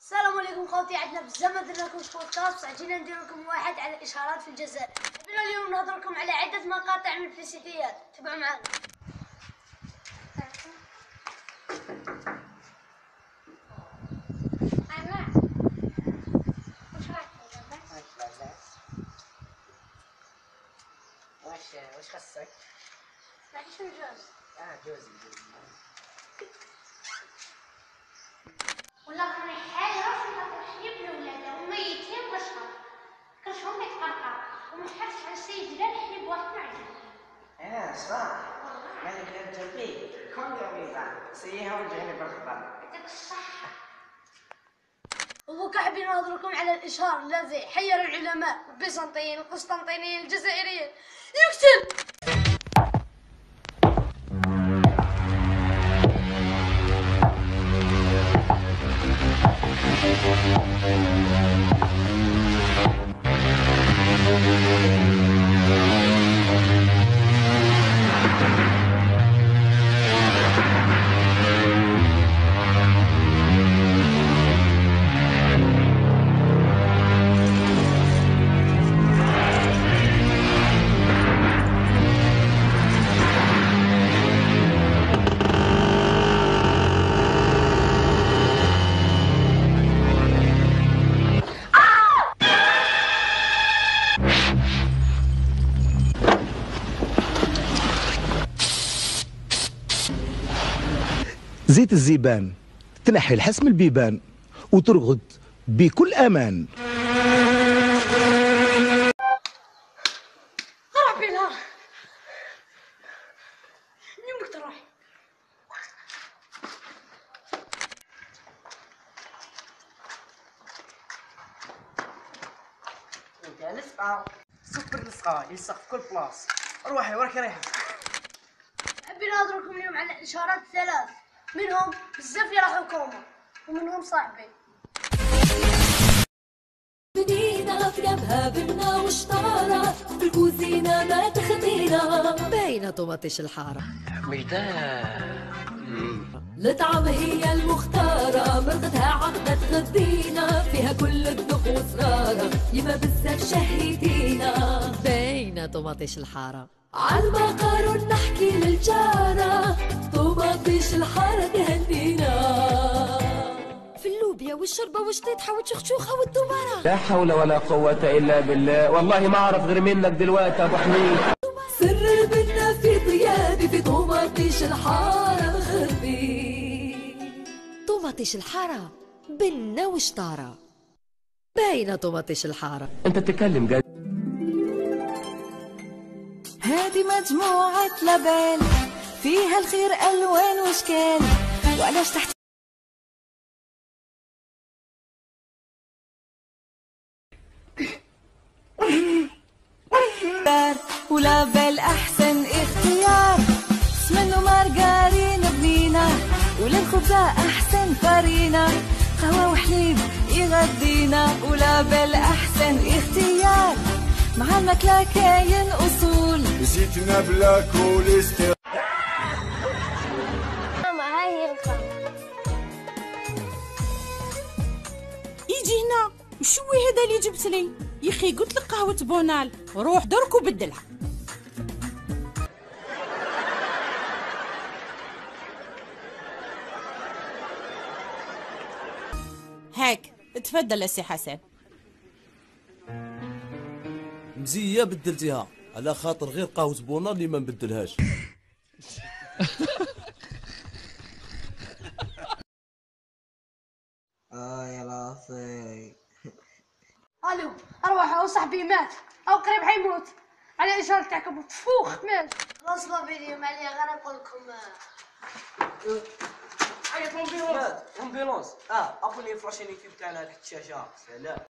السلام عليكم خوتي. عندنا بزاف ما درناكمش بودكاست، عجينا ندير لكم واحد على الاشارات في الجزائر. حبينا اليوم نهضر لكم على عده مقاطع من البليسيتيات، تبعوا معنا. واش خاصك؟ ما عنديش جوز. جوزي ولا كان حاجه في الحليب لولادها وميتين بشهر، كرشهم يتقرقر وما حرش على السيد لا الحليب واحد معجن. صح. مالك لا تجربي كون جميلة سيها ورجعني بالخبر. يعطيك الصحة. وبوكا حابين نهضر لكم على الإشهار الذي حير العلماء البيزنطيين القسطنطينيين الجزائريين. يقتل. زيت الزيبان تنحي الحس من البيبان وترغد بكل امان. ربي نهار يومك تروح. انت لصقة سوبر لصقة يلصق في كل بلاص. روحي وراك رايحة. حابين نهضر لكم اليوم على الإشارات الثلاث، منهم بزاف يروحوا كوما ومنهم صاحبي. بنينا في جبهة بنا وشطارة بالكوزينة ما تخدينا باينة طماطيش الحارة مش ده الطعم هي المختارة مرقتها عقدة تغدينا فيها كل الذوق وصرارة يما بزاف شهيتينا باينة طماطيش الحارة عالمقار نحكي للجارة طماطيش الحارة تهنينا في اللوبيا والشربة والشطيطحة والشخشوخة والدمرة. لا حول ولا قوة إلا بالله، والله ما أعرف غير منك دلوقتي أبو حميد. سر البنا في طيابي في طماطيش الحارة مخبي. طماطيش الحارة بنة وشطارة باينة طماطيش الحارة. أنت تتكلم جد؟ هذه مجموعة لبان فيها الخير ألوان واشكال وعلاش تحت ولابل أحسن اختيار سمن ومارغرين بنينة وللخبزة أحسن فرينة قهوة وحليب يغدينا ولابل أحسن اختيار مع الماكلة كاين أصول زيتنا بلا كوليسترول. ماما هاي هي القهوة. يجي هنا وشوي هذا اللي جبت لي يا اخي. قلت لك قهوه بونال، روح درك وبدلها. هاك تفضل السي حسن. مزيه بدلتيها على خاطر غير قهوه بونال اللي ما نبدلهاش. يا راسي. الو اروح صاحبي مات او قريب حيموت على الاشاره تاعكم تفوخ مات. خلاص لا فيديو معليا غير نقول لكم. عيط امبيلونس. ابوني فلاش اليوتيوب تاعنا تحت الشاشه. سلام.